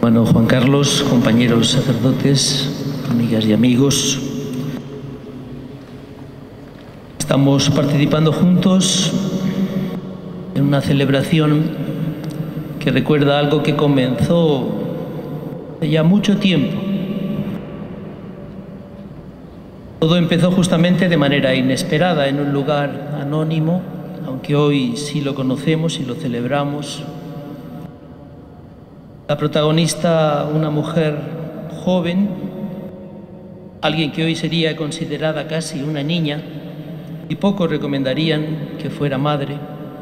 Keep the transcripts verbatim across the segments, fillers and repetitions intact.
Bueno, Juan Carlos, compañeros sacerdotes, amigas y amigos, estamos participando juntos en una celebración que recuerda algo que comenzó hace ya mucho tiempo. Todo empezó justamente de manera inesperada, en un lugar anónimo, aunque hoy sí lo conocemos y lo celebramos. La protagonista, una mujer joven, alguien que hoy sería considerada casi una niña, y pocos recomendarían que fuera madre.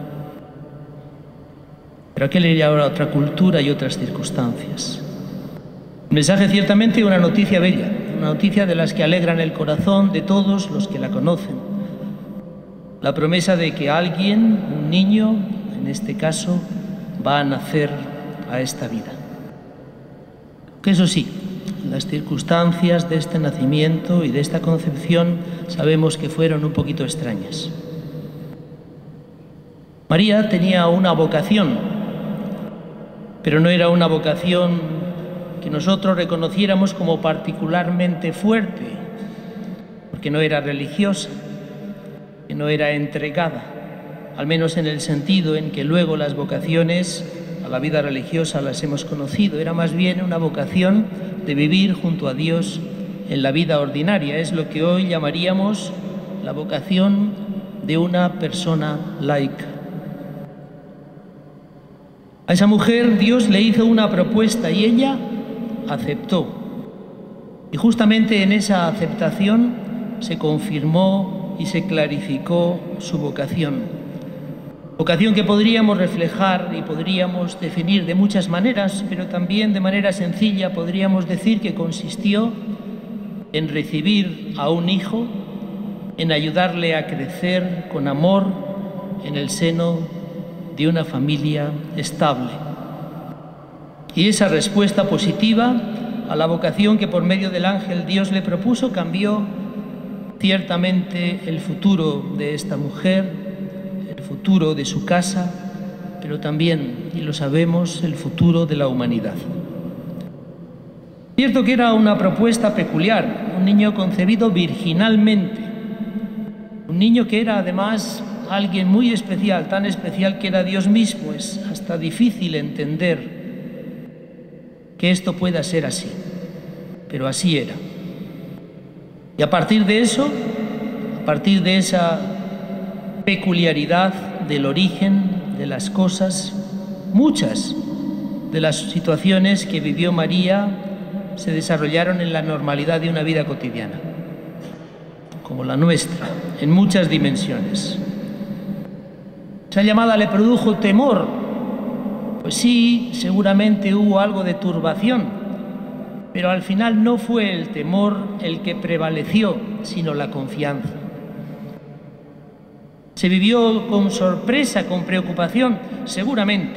Pero aquel era otra cultura y otras circunstancias. El mensaje ciertamente una noticia bella, una noticia de las que alegran el corazón de todos los que la conocen. La promesa de que alguien, un niño, en este caso, va a nacer a esta vida. Que eso sí, las circunstancias de este nacimiento y de esta concepción sabemos que fueron un poquito extrañas. María tenía una vocación, pero no era una vocación que nosotros reconociéramos como particularmente fuerte, porque no era religiosa, que no era entregada, al menos en el sentido en que luego las vocaciones a la vida religiosa las hemos conocido. Era más bien una vocación de vivir junto a Dios en la vida ordinaria. Es lo que hoy llamaríamos la vocación de una persona laica. A esa mujer Dios le hizo una propuesta y ella aceptó. Y justamente en esa aceptación se confirmó y se clarificó su vocación. Vocación que podríamos reflejar y podríamos definir de muchas maneras, pero también de manera sencilla podríamos decir que consistió en recibir a un hijo, en ayudarle a crecer con amor en el seno de una familia estable. Y esa respuesta positiva a la vocación que por medio del ángel Dios le propuso cambió ciertamente el futuro de esta mujer, el futuro de su casa, pero también, y lo sabemos, el futuro de la humanidad. Cierto que era una propuesta peculiar, un niño concebido virginalmente, un niño que era además alguien muy especial, tan especial que era Dios mismo. Es hasta difícil entender que esto pueda ser así, pero así era. Y a partir de eso, a partir de esa peculiaridad del origen de las cosas, muchas de las situaciones que vivió María se desarrollaron en la normalidad de una vida cotidiana, como la nuestra, en muchas dimensiones. Esa llamada le produjo temor. Pues sí, seguramente hubo algo de turbación, pero al final no fue el temor el que prevaleció, sino la confianza. Se vivió con sorpresa, con preocupación, seguramente,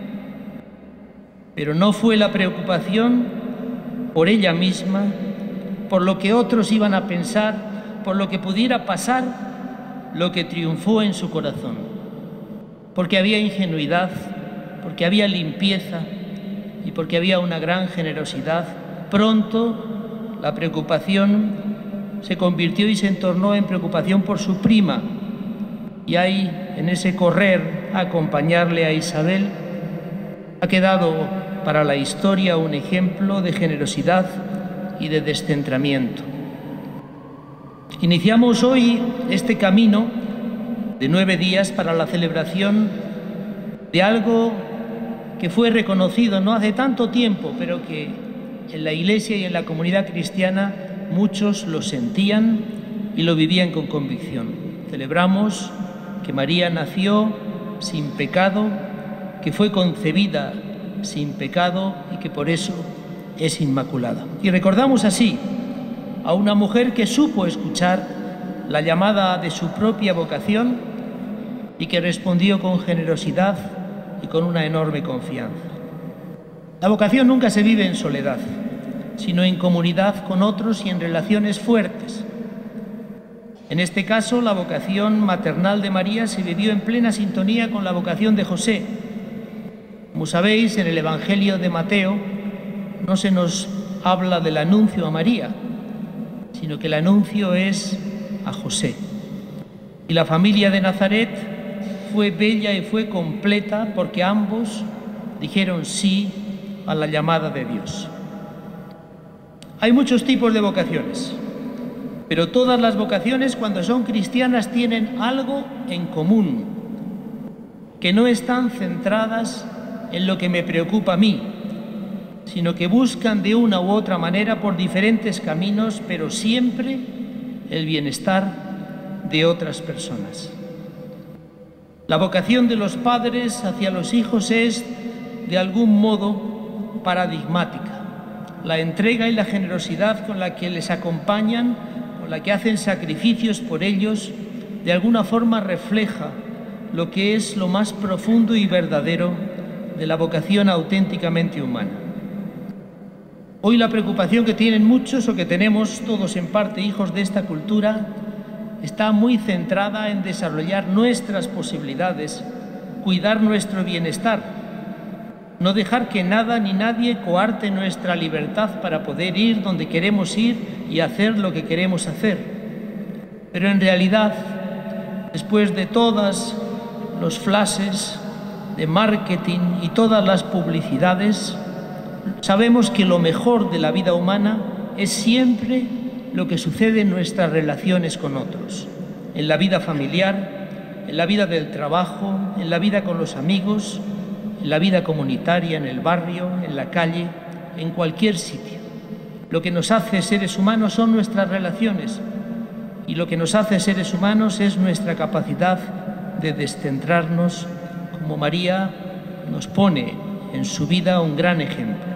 pero no fue la preocupación por ella misma, por lo que otros iban a pensar, por lo que pudiera pasar, lo que triunfó en su corazón, porque había ingenuidad, porque había limpieza y porque había una gran generosidad. Pronto la preocupación se convirtió y se entornó en preocupación por su prima, y ahí, en ese correr a acompañarle a Isabel, ha quedado para la historia un ejemplo de generosidad y de descentramiento. Iniciamos hoy este camino de nueve días para la celebración de algo que fue reconocido no hace tanto tiempo, pero que en la Iglesia y en la comunidad cristiana muchos lo sentían y lo vivían con convicción. Celebramos que María nació sin pecado, que fue concebida sin pecado y que por eso es inmaculada. Y recordamos así a una mujer que supo escuchar la llamada de su propia vocación y que respondió con generosidad y con una enorme confianza. La vocación nunca se vive en soledad, sino en comunidad con otros y en relaciones fuertes. En este caso, la vocación maternal de María se vivió en plena sintonía con la vocación de José. Como sabéis, en el Evangelio de Mateo no se nos habla del anuncio a María, sino que el anuncio es a José. Y la familia de Nazaret fue bella y fue completa porque ambos dijeron sí a la llamada de Dios. Hay muchos tipos de vocaciones, pero todas las vocaciones, cuando son cristianas, tienen algo en común, que no están centradas en lo que me preocupa a mí, sino que buscan de una u otra manera, por diferentes caminos, pero siempre el bienestar de otras personas. La vocación de los padres hacia los hijos es, de algún modo, paradigmática. La entrega y la generosidad con la que les acompañan, con la que hacen sacrificios por ellos, de alguna forma refleja lo que es lo más profundo y verdadero de la vocación auténticamente humana. Hoy la preocupación que tienen muchos, o que tenemos todos en parte, hijos de esta cultura, está muy centrada en desarrollar nuestras posibilidades, cuidar nuestro bienestar, no dejar que nada ni nadie coarte nuestra libertad para poder ir donde queremos ir y hacer lo que queremos hacer. Pero en realidad, después de todas los flashes de marketing y todas las publicidades, sabemos que lo mejor de la vida humana es siempre lo que sucede en nuestras relaciones con otros, en la vida familiar, en la vida del trabajo, en la vida con los amigos, en la vida comunitaria, en el barrio, en la calle, en cualquier sitio. Lo que nos hace seres humanos son nuestras relaciones, y lo que nos hace seres humanos es nuestra capacidad de descentrarnos, como María nos pone en su vida un gran ejemplo.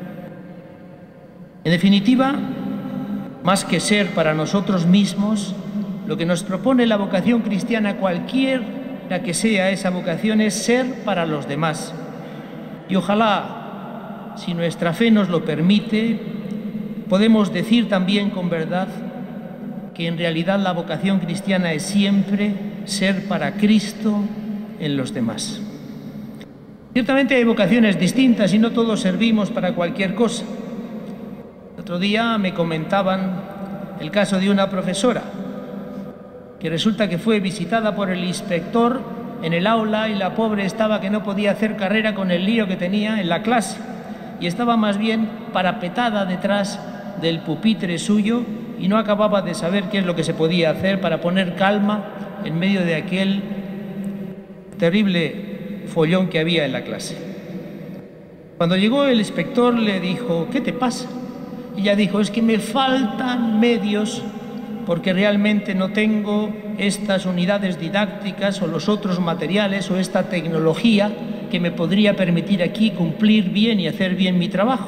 En definitiva, más que ser para nosotros mismos, lo que nos propone la vocación cristiana, cualquiera que sea esa vocación, es ser para los demás. Y ojalá, si nuestra fe nos lo permite, podemos decir también con verdad que en realidad la vocación cristiana es siempre ser para Cristo en los demás. Ciertamente hay vocaciones distintas y no todos servimos para cualquier cosa. El otro día me comentaban el caso de una profesora que resulta que fue visitada por el inspector en el aula, y la pobre estaba que no podía hacer carrera con el lío que tenía en la clase, y estaba más bien parapetada detrás del pupitre suyo y no acababa de saber qué es lo que se podía hacer para poner calma en medio de aquel terrible follón que había en la clase. Cuando llegó el inspector le dijo: ¿qué te pasa? Y ella dijo: es que me faltan medios porque realmente no tengo estas unidades didácticas o los otros materiales o esta tecnología que me podría permitir aquí cumplir bien y hacer bien mi trabajo.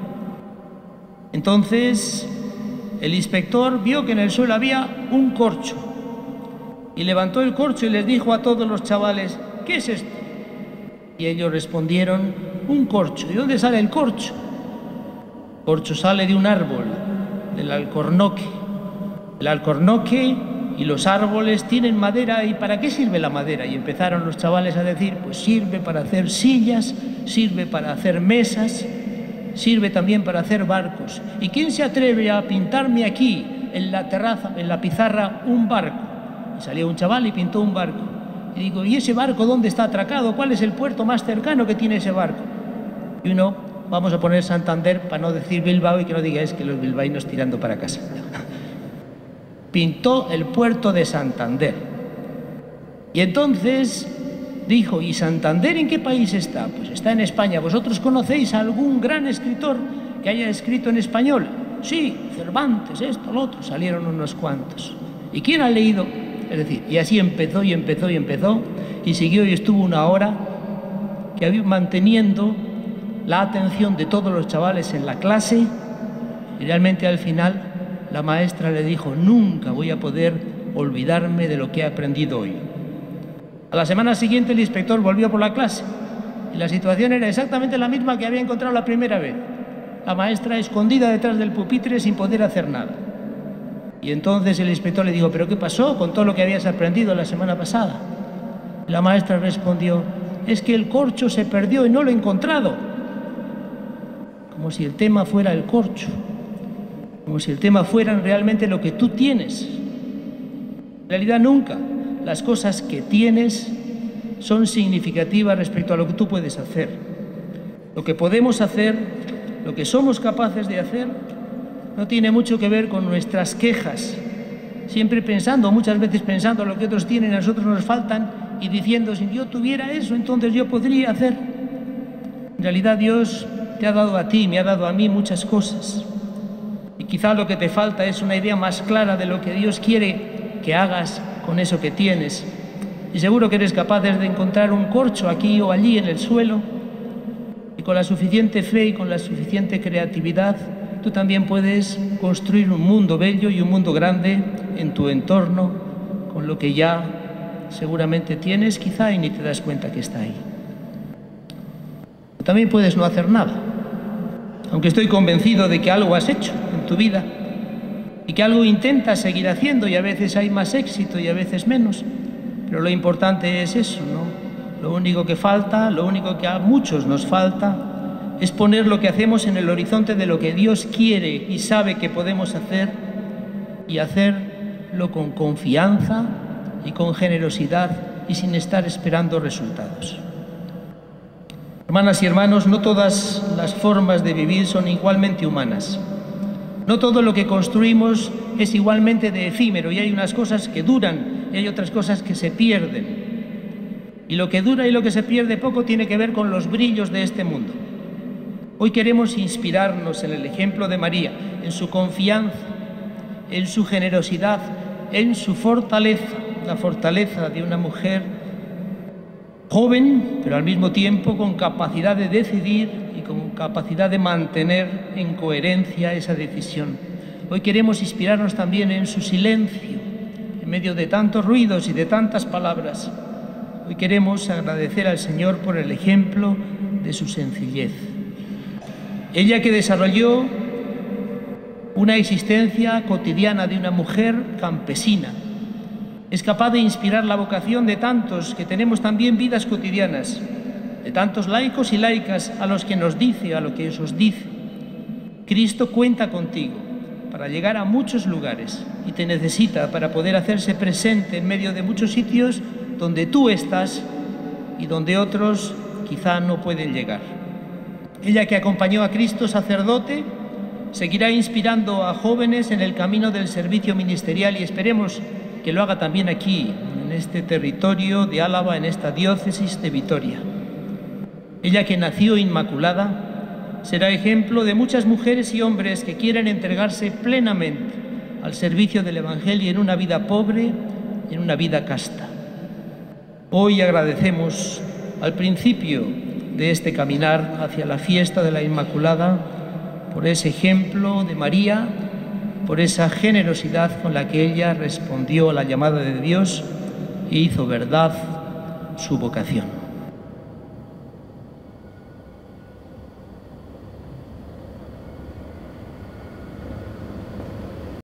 Entonces el inspector vio que en el suelo había un corcho y levantó el corcho y les dijo a todos los chavales: ¿qué es esto? Y ellos respondieron: un corcho. ¿Y dónde sale el corcho? El corcho sale de un árbol, del alcornoque. El alcornoque y los árboles tienen madera. ¿Y para qué sirve la madera? Y empezaron los chavales a decir: pues sirve para hacer sillas, sirve para hacer mesas, sirve también para hacer barcos. ¿Y quién se atreve a pintarme aquí, en la terraza, en la pizarra, un barco? Y salió un chaval y pintó un barco. Y digo: ¿y ese barco dónde está atracado? ¿Cuál es el puerto más cercano que tiene ese barco? Y uno, vamos a poner Santander para no decir Bilbao y que no digáis que los bilbaínos tirando para casa. Pintó el puerto de Santander. Y entonces dijo: ¿y Santander en qué país está? Pues está en España. ¿Vosotros conocéis a algún gran escritor que haya escrito en español? Sí, Cervantes, esto, lo otro. Salieron unos cuantos. ¿Y quién ha leído? Es decir, y así empezó y empezó y empezó, y siguió y estuvo una hora que había manteniendo la atención de todos los chavales en la clase, y realmente al final la maestra le dijo: nunca voy a poder olvidarme de lo que he aprendido hoy. A la semana siguiente el inspector volvió por la clase y la situación era exactamente la misma que había encontrado la primera vez. La maestra escondida detrás del pupitre sin poder hacer nada. Y entonces el inspector le dijo: ¿pero qué pasó con todo lo que habías aprendido la semana pasada? Y la maestra respondió: es que el corcho se perdió y no lo he encontrado. como si el tema fuera el corcho, como si el tema fueran realmente lo que tú tienes. En realidad nunca las cosas que tienes son significativas respecto a lo que tú puedes hacer. Lo que podemos hacer, lo que somos capaces de hacer, no tiene mucho que ver con nuestras quejas, siempre pensando, muchas veces pensando lo que otros tienen, a nosotros nos faltan, y diciendo, si yo tuviera eso, entonces yo podría hacer. En realidad Dios te ha dado a ti, me ha dado a mí muchas cosas. Y quizá lo que te falta es una idea más clara de lo que Dios quiere que hagas con eso que tienes. Y seguro que eres capaz de encontrar un corcho aquí o allí en el suelo, y con la suficiente fe y con la suficiente creatividad, tú también puedes construir un mundo bello y un mundo grande en tu entorno, con lo que ya seguramente tienes, quizá, y ni te das cuenta que está ahí. También puedes no hacer nada, aunque estoy convencido de que algo has hecho en tu vida y que algo intentas seguir haciendo, y a veces hay más éxito y a veces menos, pero lo importante es eso, ¿no? Lo único que falta, lo único que a muchos nos falta, es poner lo que hacemos en el horizonte de lo que Dios quiere y sabe que podemos hacer, y hacerlo con confianza y con generosidad y sin estar esperando resultados. Hermanas y hermanos, no todas las formas de vivir son igualmente humanas. No todo lo que construimos es igualmente de efímero, y hay unas cosas que duran y hay otras cosas que se pierden. Y lo que dura y lo que se pierde poco tiene que ver con los brillos de este mundo. Hoy queremos inspirarnos en el ejemplo de María, en su confianza, en su generosidad, en su fortaleza, la fortaleza de una mujer joven, pero al mismo tiempo con capacidad de decidir y con capacidad de mantener en coherencia esa decisión. Hoy queremos inspirarnos también en su silencio, en medio de tantos ruidos y de tantas palabras. Hoy queremos agradecer al Señor por el ejemplo de su sencillez. Ella, que desarrolló una existencia cotidiana de una mujer campesina, es capaz de inspirar la vocación de tantos que tenemos también vidas cotidianas, de tantos laicos y laicas a los que nos dice, a lo que os dice: Cristo cuenta contigo para llegar a muchos lugares y te necesita para poder hacerse presente en medio de muchos sitios donde tú estás y donde otros quizá no pueden llegar. Ella, que acompañó a Cristo sacerdote, seguirá inspirando a jóvenes en el camino del servicio ministerial, y esperemos que lo haga también aquí, en este territorio de Álava, en esta diócesis de Vitoria. Ella, que nació inmaculada, será ejemplo de muchas mujeres y hombres que quieren entregarse plenamente al servicio del Evangelio en una vida pobre y en una vida casta. Hoy agradecemos al principio de este caminar hacia la fiesta de la Inmaculada por ese ejemplo de María, por esa generosidad con la que ella respondió a la llamada de Dios e hizo verdad su vocación.